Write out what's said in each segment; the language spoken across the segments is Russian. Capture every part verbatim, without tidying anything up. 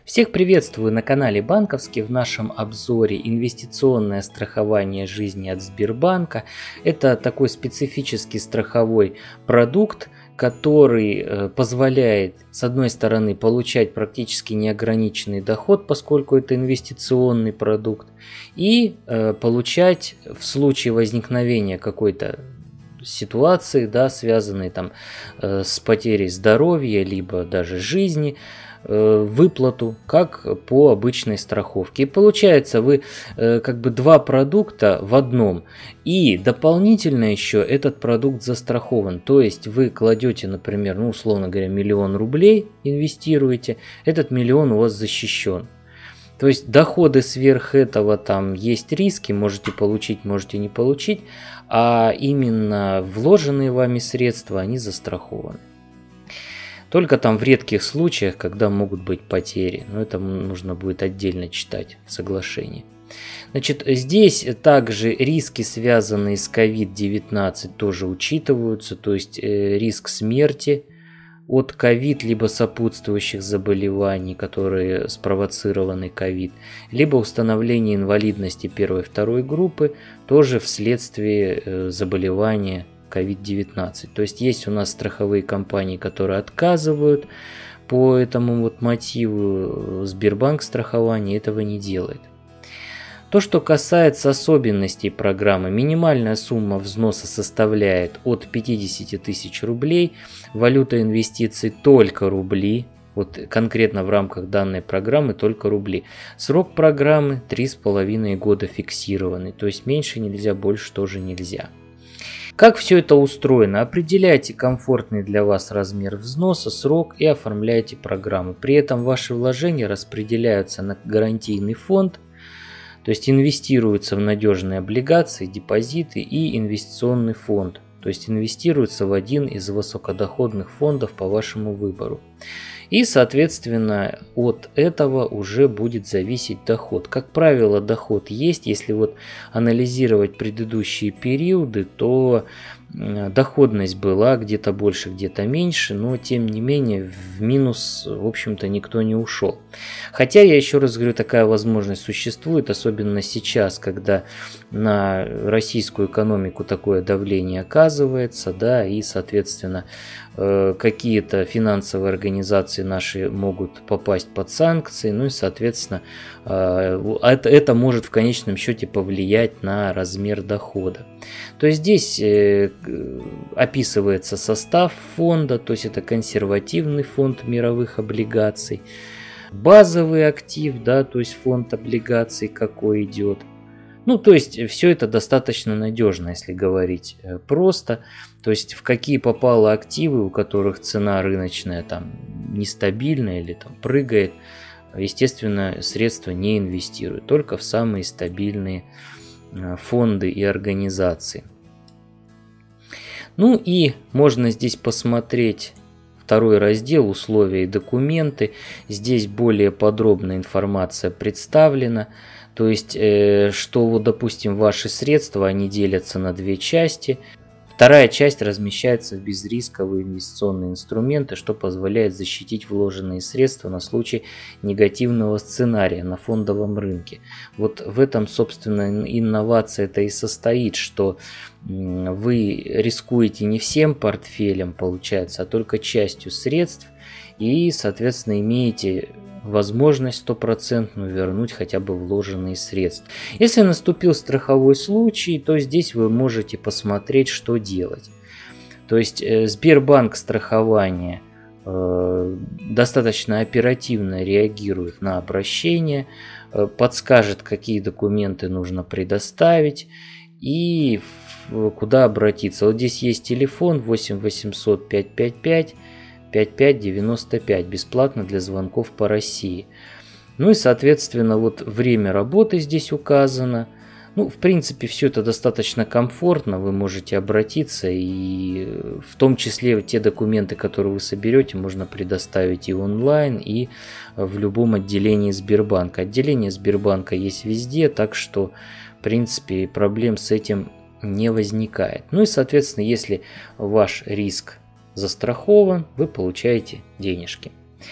Всех приветствую на канале Банковский. В нашем обзоре инвестиционное страхование жизни от Сбербанка. Это такой специфический страховой продукт, который позволяет, с одной стороны, получать практически неограниченный доход, поскольку это инвестиционный продукт, и получать в случае возникновения какой-то ситуации, да, связанной там с потерей здоровья, либо даже жизни, выплату, как по обычной страховке. И получается, вы как бы два продукта в одном. И дополнительно еще этот продукт застрахован. То есть вы кладете, например, ну, условно говоря, миллион рублей, инвестируете, этот миллион у вас защищен. То есть доходы сверх этого, там есть риски, можете получить, можете не получить, а именно вложенные вами средства, они застрахованы. Только там в редких случаях, когда могут быть потери, но это нужно будет отдельно читать в соглашении. Значит, здесь также риски, связанные с ковид девятнадцать, тоже учитываются, то есть э, риск смерти от ковид, либо сопутствующих заболеваний, которые спровоцированы ковид, либо установление инвалидности первой и второй группы, тоже вследствие э, заболевания ковид девятнадцать. То есть есть у нас страховые компании, которые отказывают по этому вот мотиву. Сбербанк страхования этого не делает. То, что касается особенностей программы, минимальная сумма взноса составляет от пятидесяти тысяч рублей, валюта инвестиций только рубли, вот конкретно в рамках данной программы только рубли. Срок программы три с половиной года фиксированный, то есть меньше нельзя, больше тоже нельзя. Как все это устроено? Определяйте комфортный для вас размер взноса, срок и оформляйте программу. При этом ваши вложения распределяются на гарантийный фонд, то есть инвестируются в надежные облигации, депозиты и инвестиционный фонд, то есть инвестируются в один из высокодоходных фондов по вашему выбору. И, соответственно, от этого уже будет зависеть доход. Как правило, доход есть. Если вот анализировать предыдущие периоды, то доходность была где-то больше, где-то меньше, но тем не менее в минус, в общем-то, никто не ушел. Хотя, я еще раз говорю, такая возможность существует, особенно сейчас, когда на российскую экономику такое давление оказывается, да, и, соответственно, какие-то финансовые организации наши могут попасть под санкции, ну и, соответственно, это, это может в конечном счете повлиять на размер дохода. То есть здесь описывается состав фонда, то есть это консервативный фонд мировых облигаций, базовый актив, да, то есть фонд облигаций какой идет. Ну, то есть все это достаточно надежно, если говорить просто. То есть в какие попало активы, у которых цена рыночная там нестабильная или там прыгает, естественно, средства не инвестируют, только в самые стабильные фонды и организации. Ну и можно здесь посмотреть второй раздел «Условия и документы». Здесь более подробная информация представлена. То есть, э, что вот, допустим, ваши средства, они делятся на две части. Вторая часть размещается в безрисковые инвестиционные инструменты, что позволяет защитить вложенные средства на случай негативного сценария на фондовом рынке. Вот в этом, собственно, инновация-то и состоит, что вы рискуете не всем портфелем, получается, а только частью средств и, соответственно, имеете возможность стопроцентную вернуть хотя бы вложенные средства. Если наступил страховой случай, то здесь вы можете посмотреть, что делать. То есть Сбербанк страхование э, достаточно оперативно реагирует на обращение, э, подскажет, какие документы нужно предоставить и в, куда обратиться. Вот здесь есть телефон восемь восемьсот пятьсот пятьдесят пять пятьдесят пять девяносто пять, бесплатно для звонков по России. Ну и, соответственно, вот время работы здесь указано. Ну, в принципе, все это достаточно комфортно, вы можете обратиться, и в том числе те документы, которые вы соберете, можно предоставить и онлайн, и в любом отделении Сбербанка. Отделение Сбербанка есть везде, так что, в принципе, проблем с этим не возникает. Ну и, соответственно, если ваш риск застрахован, вы получаете денежки.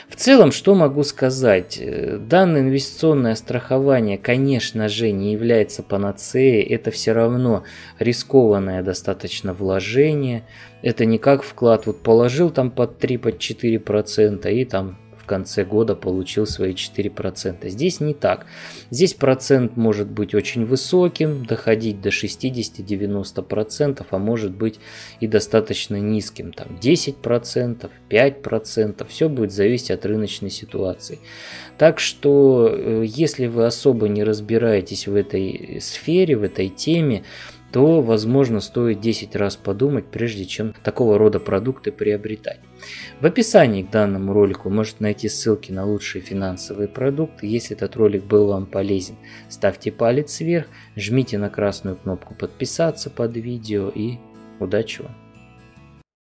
В целом, что могу сказать? Данное инвестиционное страхование, конечно же, не является панацеей. Это все равно рискованное достаточно вложение. Это не как вклад. Вот положил там под три, под четыре процента и там в конце года получил свои четыре процента. Здесь не так. Здесь процент может быть очень высоким, доходить до шестидесяти-девяноста процентов, а может быть и достаточно низким. Там десять процентов, пять процентов. Все будет зависеть от рыночной ситуации. Так что, если вы особо не разбираетесь в этой сфере, в этой теме, то, возможно, стоит десять раз подумать, прежде чем такого рода продукты приобретать. В описании к данному ролику можете найти ссылки на лучшие финансовые продукты. Если этот ролик был вам полезен, ставьте палец вверх, жмите на красную кнопку подписаться под видео и удачи вам!